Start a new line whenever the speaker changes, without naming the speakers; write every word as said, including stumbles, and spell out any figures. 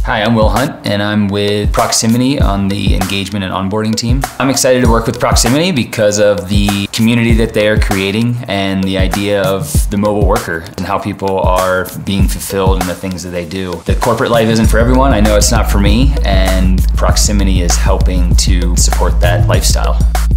Hi, I'm Will Hunt, and I'm with Proximity on the engagement and onboarding team. I'm excited to work with Proximity because of the community that they are creating and the idea of the mobile worker and how people are being fulfilled in the things that they do. The corporate life isn't for everyone. I know it's not for me, and Proximity is helping to support that lifestyle.